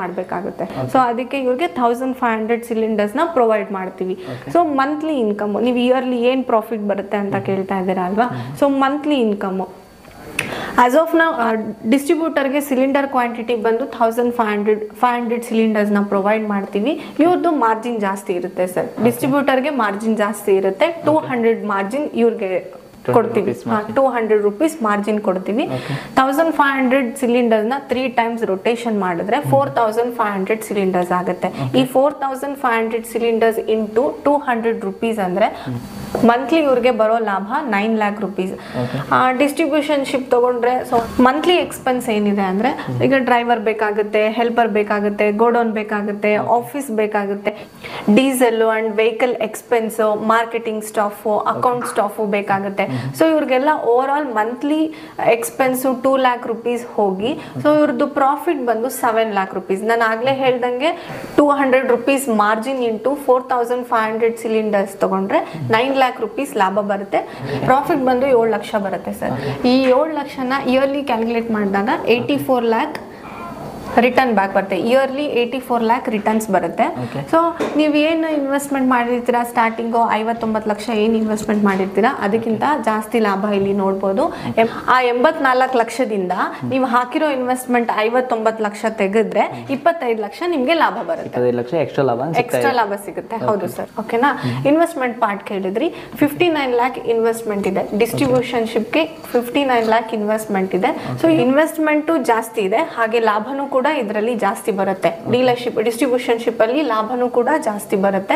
ಮಾಡಬೇಕಾಗುತ್ತೆ. ಸೊ ಅದಕ್ಕೆ ಇವ್ರಿಗೆ 1500 ಸಿಲಿಂಡರ್ಸ್ನ ಪ್ರೊವೈಡ್ ಮಾಡ್ತೀವಿ. ಸೊ ಮಂತ್ಲಿ ಇನ್ಕಮ್, ನೀವು ಇಯರ್ಲಿ ಏನು ಪ್ರಾಫಿಟ್ ಬರುತ್ತೆ ಅಂತ ಕೇಳ್ತಾ ಇದ್ದೀರಾ ಅಲ್ವಾ? So monthly income as of ನಾವು ಡಿಸ್ಟ್ರಿಬ್ಯೂಟರ್ಗೆ ಸಿಲಿಂಡರ್ ಕ್ವಾಂಟಿಟಿ ಬಂದು 1500 ಸಿಲಿಂಡರ್ಸ್ನ ಪ್ರೊವೈಡ್ ಮಾಡ್ತೀವಿ. ಇವ್ರದ್ದು ಮಾರ್ಜಿನ್ ಜಾಸ್ತಿ ಇರುತ್ತೆ ಸರ್. ಡಿಸ್ಟ್ರಿಬ್ಯೂಟರ್ಗೆ ಮಾರ್ಜಿನ್ ಜಾಸ್ತಿ ಇರುತ್ತೆ. 200 ಮಾರ್ಜಿನ್ ಇವ್ರಿಗೆ ಕೊಡ್ತೀವಿ. 200 ರುಪೀಸ್ ಮಾರ್ಜಿನ್ ಕೊಡ್ತೀವಿ. 1500 ಸಿಲಿಂಡರ್ಸ್ನ 3 ಟೈಮ್ಸ್ ರೊಟೇಷನ್ ಮಾಡಿದ್ರೆ 4500 ಸಿಲಿಂಡರ್ಸ್ ಆಗುತ್ತೆ. ಈ 4500 ಸಿಲಿಂಡರ್ಸ್ ಇಂಟು 200 ರುಪೀಸ್ ಅಂದರೆ ಮಂತ್ಲಿ ಇವ್ರಿಗೆ ಬರೋ ಲಾಭ 9 lakh rupees. ಡಿಸ್ಟ್ರಿಬ್ಯೂಷನ್ ಶಿಪ್ ತಗೊಂಡ್ರೆ ಸೊ ಮಂತ್ಲಿ ಎಕ್ಸ್ಪೆನ್ಸ್ ಏನಿದೆ ಅಂದರೆ ಈಗ ಡ್ರೈವರ್ ಬೇಕಾಗುತ್ತೆ, ಹೆಲ್ಪರ್ ಬೇಕಾಗುತ್ತೆ, ಗೋಡೌನ್ ಬೇಕಾಗುತ್ತೆ, ಆಫೀಸ್ ಬೇಕಾಗುತ್ತೆ, diesel and vehicle expense, marketing staff, account staff ಬೇಕಾಗುತ್ತೆ. ಸೊ ಇವ್ರಿಗೆಲ್ಲ over all monthly expense 2 lakh rupees ಹೋಗಿ ಸೊ ಇವ್ರದ್ದು ಪ್ರಾಫಿಟ್ ಬಂದು 7 lakh rupees. ನಾನು ಆಗಲೇ ಹೇಳ್ದಂಗೆ 200 rupees ಮಾರ್ಜಿನ್ ಇಂಟು 4500 ಸಿಲಿಂಡರ್ಸ್ ತಗೊಂಡ್ರೆ 9 lakh rupees ಲಾಭ ಬರುತ್ತೆ. ಪ್ರಾಫಿಟ್ ಬಂದು 7 ಲಕ್ಷ ಬರುತ್ತೆ ಸರ್. ಈ 7 ಲಕ್ಷನ ಇಯರ್ಲಿ ಕ್ಯಾಲ್ಕುಲೇಟ್ ಮಾಡಿದಾಗ 84 lakh ರಿಟರ್ನ್ ಬ್ಯಾಕ್ ಬರುತ್ತೆ. ಇಯರ್ಲಿ 84 lakh ರಿಟರ್ನ್ಸ್ ಬರುತ್ತೆ. ಸೊ ನೀವು ಏನು ಇನ್ವೆಸ್ಟ್ಮೆಂಟ್ ಮಾಡಿರ್ತೀರಾ ಸ್ಟಾರ್ಟಿಂಗು 59 ಲಕ್ಷ ಏನು ಇನ್ವೆಸ್ಟ್ಮೆಂಟ್ ಮಾಡಿರ್ತೀರಾ ಅದಕ್ಕಿಂತ ಜಾಸ್ತಿ ಲಾಭ ಇಲ್ಲಿ ನೋಡ್ಬೋದು. ಆ 84 ಲಕ್ಷದಿಂದ ನೀವು ಹಾಕಿರೋ ಇನ್ವೆಸ್ಟ್ಮೆಂಟ್ 59 ಲಕ್ಷ ತೆಗೆದ್ರೆ 25 ಲಕ್ಷ ನಿಮಗೆ ಲಾಭ ಬರುತ್ತೆ. 25 ಲಕ್ಷ ಎಕ್ಸ್ಟ್ರಾ ಲಾಭ ಸಿಗುತ್ತೆ. ಹೌದು ಸರ್. ಓಕೆನಾ? ಇನ್ವೆಸ್ಟ್ಮೆಂಟ್ ಪಾರ್ಟ್ ಕೇಳಿದ್ರಿ. 59 lakh ಇನ್ವೆಸ್ಟ್ಮೆಂಟ್ ಇದೆ. ಡಿಸ್ಟ್ರಿಬ್ಯೂಷನ್ ಶಿಪ್ಗೆ 59 lakh ಇನ್ವೆಸ್ಟ್ಮೆಂಟ್ ಇದೆ. ಸೊ ಇನ್ವೆಸ್ಟ್ಮೆಂಟು ಜಾಸ್ತಿ ಇದೆ, ಹಾಗೆ ಲಾಭನೂ ಕೂಡ ಇದರಲ್ಲಿ ಜಾಸ್ತಿ ಬರುತ್ತೆ. ಡೀಲರ್ಶಿಪ್ ಡಿಸ್ಟ್ರಿಬ್ಯೂಷನ್ ಶಿಪ್ ಅಲ್ಲಿ ಲಾಭನೂ ಕೂಡ ಜಾಸ್ತಿ ಬರುತ್ತೆ.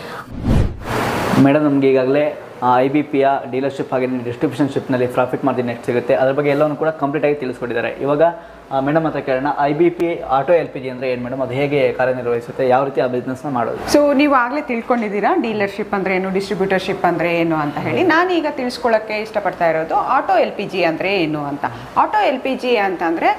ಮೇಡಮ್, ನಮ್ಗೆ ಈಗಾಗಲೇ IBPಯ ಡೀಲರ್ಶಿಪ್ ಹಾಗೆ ಡಿಸ್ಟ್ರಿಬ್ಯೂಷನ್ ಶಿಪ್ನಲ್ಲಿ ಪ್ರಾಫಿಟ್ ಮಾರ್ಜಿನ್ ಎಷ್ಟು ಸಿಗುತ್ತೆ ಅದ್ರ ಬಗ್ಗೆ ಎಲ್ಲವೂ ಕೂಡ ಕಂಪ್ಲೀಟ್ ಆಗಿ ತಿಳಿಸ್ಕೊಟ್ಟಿದ್ದಾರೆ. ಇವಾಗ ಮೇಡಮ್ ಹತ್ರ ಕೇಳೋಣ, IBP ಆಟೋ LPG ಅಂದರೆ ಏನು ಮೇಡಮ್, ಅದು ಹೇಗೆ ಕಾರ್ಯನಿರ್ವಹಿಸುತ್ತೆ, ಯಾವ ರೀತಿ ಆ ಬಿಸ್ನೆಸ್ನ ಮಾಡೋದು? ಸೊ ನೀವು ಆಗಲೇ ತಿಳ್ಕೊಂಡಿದ್ದೀರಾ ಡೀಲರ್ಶಿಪ್ ಅಂದರೆ ಏನು, ಡಿಸ್ಟ್ರಿಬ್ಯೂಟರ್ಶಿಪ್ ಅಂದರೆ ಏನು ಅಂತ ಹೇಳಿ. ನಾನೀಗ ತಿಳಿಸ್ಕೊಳ್ಳೋಕ್ಕೆ ಇಷ್ಟಪಡ್ತಾ ಇರೋದು ಆಟೋ LPG ಅಂದರೆ ಏನು ಅಂತ. ಆಟೋ LPG ಅಂತಂದರೆ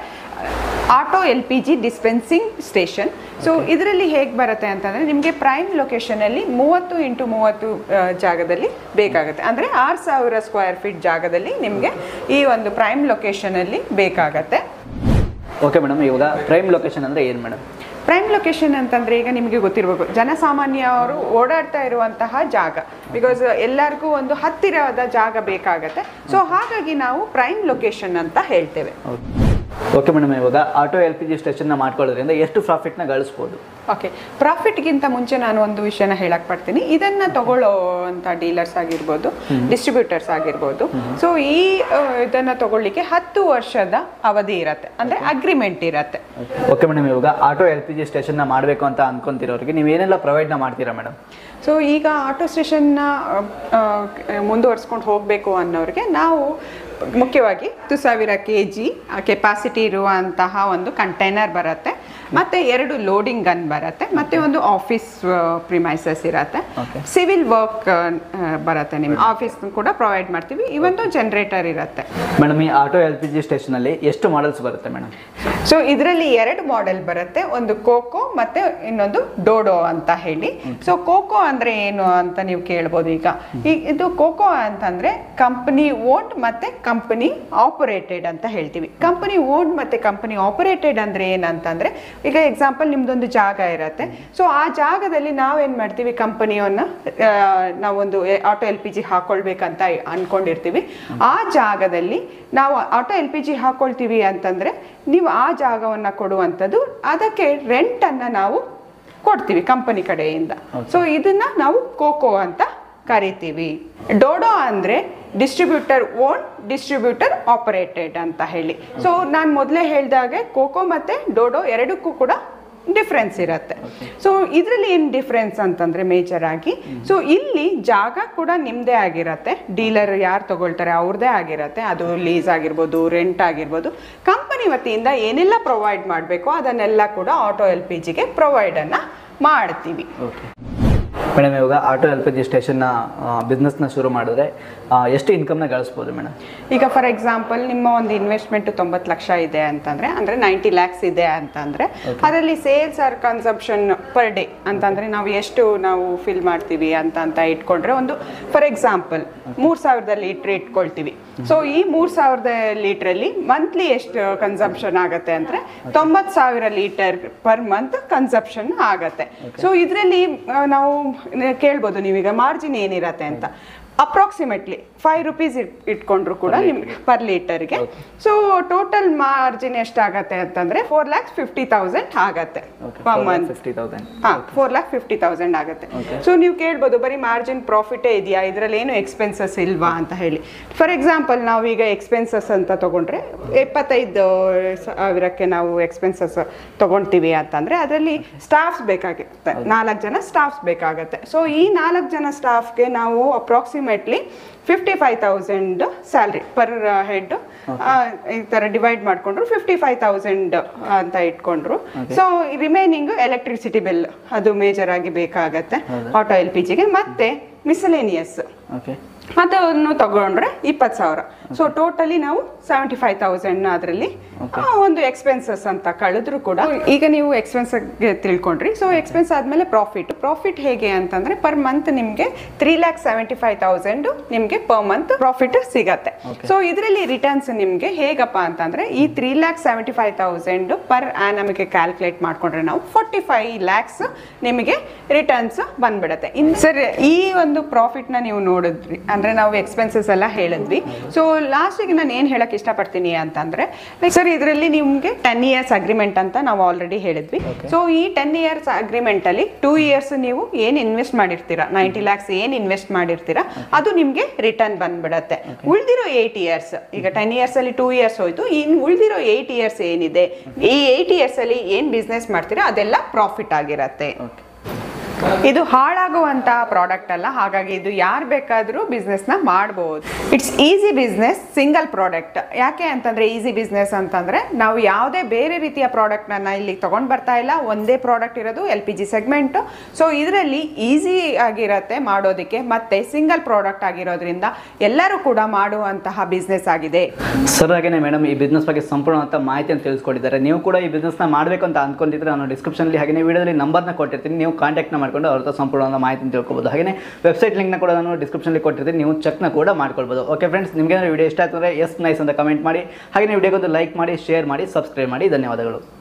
auto LPG dispensing station. So ಇದರಲ್ಲಿ ಹೇಗೆ ಬರುತ್ತೆ ಅಂತಂದರೆ ನಿಮಗೆ ಪ್ರೈಮ್ ಲೊಕೇಶನಲ್ಲಿ 30x30 ಜಾಗದಲ್ಲಿ ಬೇಕಾಗುತ್ತೆ. ಅಂದರೆ 6000 ಸ್ಕ್ವೇರ್ ಫೀಟ್ ಜಾಗದಲ್ಲಿ ನಿಮಗೆ ಈ ಒಂದು ಪ್ರೈಮ್ ಲೊಕೇಶನಲ್ಲಿ ಬೇಕಾಗತ್ತೆ. ಓಕೆ ಮೇಡಮ್, ಇವಾಗ ಪ್ರೈಮ್ ಲೊಕೇಶನ್ ಅಂದರೆ ಏನು ಮೇಡಮ್? ಪ್ರೈಮ್ ಲೊಕೇಶನ್ ಅಂತಂದರೆ ಈಗ ನಿಮಗೆ ಗೊತ್ತಿರಬೇಕು, ಜನಸಾಮಾನ್ಯವರು ಓಡಾಡ್ತಾ ಇರುವಂತಹ ಜಾಗ. ಬಿಕಾಸ್ ಎಲ್ಲರಿಗೂ ಒಂದು ಹತ್ತಿರದ ಜಾಗ ಬೇಕಾಗತ್ತೆ. ಸೊ ಹಾಗಾಗಿ ನಾವು ಪ್ರೈಮ್ ಲೊಕೇಶನ್ ಅಂತ ಹೇಳ್ತೇವೆ. ಓಕೆ ಮೇಡಮ್, ಇವಾಗ ಆಟೋ LPG ಸ್ಟೇಷನ್ನ ಮಾಡ್ಕೊಳ್ಳೋದ್ರಿಂದ ಎಷ್ಟು ಪ್ರಾಫಿಟ್ನ ಗಳಿಸ್ಬೋದು? ಓಕೆ, ಪ್ರಾಫಿಟ್ಗಿಂತ ಮುಂಚೆ ನಾನು ಒಂದು ವಿಷಯನ ಹೇಳಕ್ ಪಡ್ತೀನಿ. ಇದನ್ನ ತಗೊಳ್ಳೋ ಅಂತ ಡೀಲರ್ಸ್ ಆಗಿರ್ಬೋದು, ಡಿಸ್ಟ್ರಿಬ್ಯೂಟರ್ಸ್ ಆಗಿರ್ಬೋದು. ಸೊ ಈ ಇದನ್ನ ತಗೊಳ್ಳಿಕ್ಕೆ 10 ವರ್ಷದ ಅವಧಿ ಇರತ್ತೆ, ಅಂದ್ರೆ ಅಗ್ರಿಮೆಂಟ್ ಇರತ್ತೆ. ಓಕೆ ಮೇಡಮ್, ಇವಾಗ ಆಟೋ LPG ಸ್ಟೇಷನ್ನ ಮಾಡಬೇಕು ಅಂತ ಅನ್ಕೊಂತಿರೋರಿಗೆ ನೀವು ಏನೆಲ್ಲ ಪ್ರೊವೈಡ್ನ ಮಾಡ್ತೀರಾ ಮೇಡಮ್? ಸೊ ಈಗ ಆಟೋ ಸ್ಟೇಷನ್ನ ಮುಂದುವರ್ಸ್ಕೊಂಡು ಹೋಗಬೇಕು ಅನ್ನೋರಿಗೆ ನಾವು ಮುಖ್ಯವಾಗಿ 10,000 kg ಕೆಪಾಸಿಟಿ ಇರುವಂತಹ ಒಂದು ಕಂಟೈನರ್ ಬರುತ್ತೆ, ಮತ್ತು 2 ಲೋಡಿಂಗ್ ಗನ್ ಬರುತ್ತೆ, ಮತ್ತು ಒಂದು ಆಫೀಸ್ ಪ್ರಿಮೈಸಸ್ ಇರುತ್ತೆ, ಸಿವಿಲ್ ವರ್ಕ್ ಬರುತ್ತೆ. ನಿಮ್ಮ ಆಫೀಸ್ ಕೂಡ ಪ್ರೊವೈಡ್ ಮಾಡ್ತೀವಿ. ಇವೊಂದು ಜನರೇಟರ್ ಇರುತ್ತೆ. ಮೇಡಮ್, ಈ ಆಟೋ LPG ಸ್ಟೇಷನಲ್ಲಿ ಎಷ್ಟು ಮಾಡೆಲ್ಸ್ ಬರುತ್ತೆ ಮೇಡಮ್? ಸೊ ಇದರಲ್ಲಿ 2 ಮಾಡೆಲ್ ಬರುತ್ತೆ, ಒಂದು ಕೋಕೋ ಮತ್ತು ಇನ್ನೊಂದು ಡೋಡೋ ಅಂತ ಹೇಳಿ. ಸೊ ಕೋಕೋ ಅಂದರೆ ಏನು ಅಂತ ನೀವು ಕೇಳ್ಬೋದು. ಈಗ ಇದು ಕೋಕೋ ಅಂತಂದರೆ ಕಂಪನಿ ಓನ್ಡ್ ಮತ್ತು ಕಂಪನಿ ಆಪರೇಟೆಡ್ ಅಂತ ಹೇಳ್ತೀವಿ. ಕಂಪನಿ ಓನ್ಡ್ ಮತ್ತು ಕಂಪನಿ ಆಪರೇಟೆಡ್ ಅಂದರೆ ಏನಂತಂದರೆ, ಈಗ ಎಕ್ಸಾಂಪಲ್ ನಿಮ್ದೊಂದು ಜಾಗ ಇರುತ್ತೆ. ಸೊ ಆ ಜಾಗದಲ್ಲಿ ನಾವೇನು ಮಾಡ್ತೀವಿ, ಕಂಪನಿಯನ್ನು ನಾವೊಂದು ಆಟೋ LPG ಹಾಕೊಳ್ಬೇಕಂತ ಅನ್ಕೊಂಡಿರ್ತೀವಿ. ಆ ಜಾಗದಲ್ಲಿ ನಾವು ಆಟೋ LPG ಹಾಕೊಳ್ತೀವಿ ಅಂತಂದರೆ ನೀವು ಆ ಜಾಗವನ್ನು ಕೊಡುವಂಥದ್ದು, ಅದಕ್ಕೆ ರೆಂಟನ್ನು ನಾವು ಕೊಡ್ತೀವಿ ಕಂಪನಿ ಕಡೆಯಿಂದ. ಸೊ ಇದನ್ನ ನಾವು ಕೋಕೋ ಅಂತ ಕರಿತೀವಿ. ಡೋಡೋ ಅಂದರೆ ಡಿಸ್ಟ್ರಿಬ್ಯೂಟರ್ ಓನ್, ಡಿಸ್ಟ್ರಿಬ್ಯೂಟರ್ ಆಪರೇಟೆಡ್ ಅಂತ ಹೇಳಿ. ಸೊ ನಾನು ಮೊದಲೇ ಹೇಳಿದಾಗೆ ಕೋಕೋ ಮತ್ತು ಡೋಡೋ ಎರಡಕ್ಕೂ ಕೂಡ ಡಿಫ್ರೆನ್ಸ್ ಇರುತ್ತೆ. ಸೊ ಇದರಲ್ಲಿ ಏನು ಡಿಫ್ರೆನ್ಸ್ ಅಂತಂದರೆ ಮೇಜರ್ ಆಗಿ, ಸೊ ಇಲ್ಲಿ ಜಾಗ ಕೂಡ ನಿಮ್ಮದೇ ಆಗಿರುತ್ತೆ, ಡೀಲರ್ ಯಾರು ತಗೊಳ್ತಾರೆ ಅವ್ರದ್ದೇ ಆಗಿರುತ್ತೆ. ಅದು ಲೀಸ್ ಆಗಿರ್ಬೋದು, ರೆಂಟ್ ಆಗಿರ್ಬೋದು. ಕಂಪನಿ ವತಿಯಿಂದ ಏನೆಲ್ಲ ಪ್ರೊವೈಡ್ ಮಾಡಬೇಕು ಅದನ್ನೆಲ್ಲ ಕೂಡ ಆಟೋ LPGಗೆ ಪ್ರೊವೈಡನ್ನು ಮಾಡ್ತೀವಿ. ಮೇಡಮ್, ಇವಾಗ ಆಟೋ LPG ಸ್ಟೇಷನ್ನ ಬಿಸ್ನೆಸ್ನ ಶುರು ಮಾಡಿದ್ರೆ ಎಷ್ಟು ಇನ್ಕಮ್ನ ಗಳಿಸ್ಬೋದು ಮೇಡಮ್? ಈಗ ಫಾರ್ ಎಕ್ಸಾಂಪಲ್ ನಿಮ್ಮ ಒಂದು ಇನ್ವೆಸ್ಟ್ಮೆಂಟ್ 90 ಲಕ್ಷ ಇದೆ ಅಂತಂದರೆ, ಅಂದರೆ 90 lakhs ಇದೆ ಅಂತಂದರೆ, ಅದರಲ್ಲಿ sales or consumption per day ಅಂತಂದರೆ ನಾವು ಎಷ್ಟು ನಾವು ಫಿಲ್ ಮಾಡ್ತೀವಿ ಅಂತ ಇಟ್ಕೊಂಡ್ರೆ, ಒಂದು ಫಾರ್ ಎಕ್ಸಾಂಪಲ್ 3000 ಲೀಟ್ರ್ ಇಟ್ಕೊಳ್ತೀವಿ. ಸೊ ಈ 3,000 ಲೀಟ್ರಲ್ಲಿ ಮಂತ್ಲಿ ಎಷ್ಟು ಕನ್ಸಂಪ್ಷನ್ ಆಗುತ್ತೆ ಅಂದರೆ 90,000 ಲೀಟರ್ ಪರ್ ಮಂತ್ ಕನ್ಸಂಪ್ಷನ್ ಆಗತ್ತೆ. ಸೊ ಇದರಲ್ಲಿ ನಾವು ಕೇಳ್ಬೋದು ನೀವೀಗ ಮಾರ್ಜಿನ್ ಏನಿರತ್ತೆ ಅಂತ. ಅಪ್ರಾಕ್ಸಿಮೇಟ್ಲಿ 5 ರೂಪೀಸ್ ಇಟ್ಕೊಂಡ್ರು ಕೂಡ ನಿಮ್ಗೆ ಪರ್ ಲೀಟರ್ಗೆ. ಸೊ ಟೋಟಲ್ ಮಾರ್ಜಿನ್ ಎಷ್ಟಾಗತ್ತೆ ಅಂತಂದ್ರೆ 4,50,000 ಆಗತ್ತೆ ಪರ್ ಮಂತ್. 4,50,000 ಆಗತ್ತೆ. ಸೊ ನೀವು ಕೇಳ್ಬೋದು ಬರೀ ಮಾರ್ಜಿನ್ ಪ್ರಾಫಿಟೇ ಇದೆಯಾ, ಇದರಲ್ಲಿ ಏನು ಎಕ್ಸ್ಪೆನ್ಸಸ್ ಇಲ್ವಾ ಅಂತ ಹೇಳಿ. ಫಾರ್ ಎಕ್ಸಾಂಪಲ್ ನಾವೀಗ ಎಕ್ಸ್ಪೆನ್ಸಸ್ ಅಂತ ತಗೊಂಡ್ರೆ 75,000ಕ್ಕೆ ನಾವು ಎಕ್ಸ್ಪೆನ್ಸಸ್ ತಗೊಳ್ತೀವಿ ಅಂತಂದ್ರೆ ಅದರಲ್ಲಿ ಸ್ಟಾಫ್ಸ್ ಬೇಕಾಗುತ್ತೆ, 4 ಜನ ಸ್ಟಾಫ್ಸ್ ಬೇಕಾಗತ್ತೆ. ಸೊ ಈ 4 ಜನ ಸ್ಟಾಫ್ಗೆ ನಾವು ಅಪ್ರಾಕ್ಸಿಮೇಟ್ಲಿ 55,000 ಸ್ಯಾಲ್ರಿ ಪರ್ ಹೆಡ್ ಈ ಥರ ಡಿವೈಡ್ ಮಾಡಿಕೊಂಡ್ರು 55,000 ಅಂತ ಇಟ್ಕೊಂಡ್ರು. ಸೊ ರಿಮೈನಿಂಗ್ ಎಲೆಕ್ಟ್ರಿಸಿಟಿ ಬಿಲ್ ಅದು ಮೇಜರ್ ಆಗಿ ಬೇಕಾಗತ್ತೆ ಆಟೋ LPGಗೆ. ಮತ್ತೆ ಮಿಸಲೇನಿಯಸ್ ಅದನ್ನು ತಗೊಂಡ್ರೆ 20,000. ಸೊ ಟೋಟಲಿ ನಾವು 75,000 ಅದರಲ್ಲಿ ಒಂದು ಎಕ್ಸ್ಪೆನ್ಸಸ್ ಅಂತ ಕಳೆದ್ರು ಕೂಡ. ಈಗ ನೀವು ಎಕ್ಸ್ಪೆನ್ಸ್ಗೆ ತಿಳ್ಕೊಂಡ್ರಿ. ಸೊ ಎಕ್ಸ್ಪೆನ್ಸ್ ಆದಮೇಲೆ ಪ್ರಾಫಿಟ್ ಹೇಗೆ ಅಂತಂದ್ರೆ ಪರ್ ಮಂತ್ ನಿಮಗೆ 3,75,000 ನಿಮಗೆ ಪರ್ ಮಂತ್ ಪ್ರಾಫಿಟ್ ಸಿಗತ್ತೆ. ಸೊ ಇದರಲ್ಲಿ ರಿಟರ್ನ್ಸ್ ನಿಮಗೆ ಹೇಗಪ್ಪ ಅಂತಂದ್ರೆ ಈ 3,75,000 ಪರ್ ಆ್ಯನಮ್ಗೆ ಕ್ಯಾಲ್ಕುಲೇಟ್ ಮಾಡ್ಕೊಂಡ್ರೆ ನಾವು 45 lakhs ನಿಮಗೆ ರಿಟರ್ನ್ಸ್ ಬಂದ್ಬಿಡತ್ತೆ. ಸರ್ ಈ ಒಂದು ಪ್ರಾಫಿಟ್ನ ನೀವು ನೋಡಿದ್ರಿ ಅಂದ್ರೆ ನಾವು ಎಕ್ಸ್ಪೆನ್ಸಸ್ ಎಲ್ಲ ಹೇಳಿದ್ವಿ. ಸೊ ಲಾಸ್ಟಿಗೆ ನಾನು ಏನು ಹೇಳಕ್ ಇಷ್ಟಪಡ್ತೀನಿ ಅಂತಂದ್ರೆ ಸರ್ ಇದರಲ್ಲಿ ನಿಮಗೆ 10 years ಅಗ್ರಿಮೆಂಟ್ ಅಂತ ನಾವು ಆಲ್ರೆಡಿ ಹೇಳಿದ್ವಿ. ಸೊ ಈ 10 years ಅಗ್ರಿಮೆಂಟ್ ಅಲ್ಲಿ 2 years ನೀವು ಏನು ಇನ್ವೆಸ್ಟ್ ಮಾಡಿರ್ತೀರಾ 90 lakhs ಏನು ಇನ್ವೆಸ್ಟ್ ಮಾಡಿರ್ತೀರಾ ಅದು ನಿಮಗೆ ರಿಟರ್ನ್ ಬಂದ್ಬಿಡತ್ತೆ. ಉಳಿದಿರೋ 8 years ಈಗ 10 years ಅಲ್ಲಿ 2 years ಹೋಯ್ತು, ಇನ್ನು ಉಳಿದಿರೋ 8 years ಏನಿದೆ ಈ 8 years ಅಲ್ಲಿ ಏನು ಬಿಸ್ನೆಸ್ ಮಾಡ್ತೀರಾ ಅದೆಲ್ಲ ಪ್ರಾಫಿಟ್ ಆಗಿರತ್ತೆ. ಇದು ಹಾಳಾಗುವಂತ ಪ್ರಾಡಕ್ಟ್ ಅಲ್ಲ, ಹಾಗಾಗಿ ಇದು ಯಾರು ಬೇಕಾದರೂ ಬಿಸ್ನೆಸ್ನ ಮಾಡ್ಬೋದು. It's easy business, single product. ಯಾಕೆ ಅಂತಂದ್ರೆ ಈಸಿ ಬಿಸ್ನೆಸ್ ಅಂತಂದ್ರೆ ನಾವು ಯಾವುದೇ ಬೇರೆ ರೀತಿಯ ಪ್ರಾಡಕ್ಟ್ನ ಇಲ್ಲಿ ತಗೊಂಡ್ ಬರ್ತಾ ಇಲ್ಲ, ಒಂದೇ ಪ್ರಾಡಕ್ಟ್ ಇರೋದು LPG ಸೆಗ್ಮೆಂಟ್. ಸೊ ಇದರಲ್ಲಿ ಈಸಿ ಆಗಿರತ್ತೆ ಮಾಡೋದಕ್ಕೆ, ಮತ್ತೆ ಸಿಂಗಲ್ ಪ್ರಾಡಕ್ಟ್ ಆಗಿರೋದ್ರಿಂದ ಎಲ್ಲರೂ ಕೂಡ ಮಾಡುವಂತಹ ಬಿಸ್ನೆಸ್ ಆಗಿದೆ. ಸರ್ ಹಾಗೇನೆ ಮೇಡಮ್ ಈ ಬಿಸ್ನೆಸ್ ಬಗ್ಗೆ ಸಂಪೂರ್ಣವಾದ ಮಾಹಿತಿಯನ್ನು ತಿಳಿಸ್ಕೊಟ್ಟಿದ್ದಾರೆ. ನೀವು ಕೂಡ ಈ ಬಿಸ್ನೆಸ್ನ ಮಾಡಬೇಕು ಅಂತ ಅಂದ್ಕೊಂಡಿದ್ರೆ ನಾನು ಡಿಸ್ಕ್ರಿಪ್ಷನ್ಲಿ ಹಾಗೆ ವಿಡಿಯೋದಲ್ಲಿ ನಂಬರ್ನ ಕೊಟ್ಟಿರ್ತೀನಿ, ನೀವು ಕಾಂಟ್ಯಾಕ್ಟ್ನ ಮಾಡ್ಕೊಂಡು ಅವ್ರ ಹತ್ರ ಸಂಪೂರ್ಣವಾದ ಮಾಹಿತಿ ತಿಳ್ಕೊಬೋದು. ಹಾಗೆ ವೆಬ್ಸೈಟ್ ಲಿಂಕ್ನ ಕೂಡ ನಾನು ಡಿಸ್ಕ್ರಿಪ್ಷನ್ಲಿ ಕೊಟ್ಟಿರ್ತೀನಿ, ನೀವು ಚೆಕ್ನ ಕೂಡ ಮಾಡ್ಕೊಳ್ಬೋದು. ಓಕೆ ಫ್ರೆಂಡ್ಸ್, ನಿಮಗೆ ವಿಡಿಯೋ ಇಷ್ಟ ಆಗ್ತಂದ್ರೆ ಎಸ್ ನೈಸ್ ಅಂತ ಕಮೆಂಟ್ ಮಾಡಿ, ಹಾಗೆ ವಿಡಿಯೋಗೊಂದು ಲೈಕ್ ಮಾಡಿ, ಶೇರ್ ಮಾಡಿ, ಸಬ್ಸ್ಕ್ರೈಬ್ ಮಾಡಿ. ಧನ್ಯವಾದಗಳು.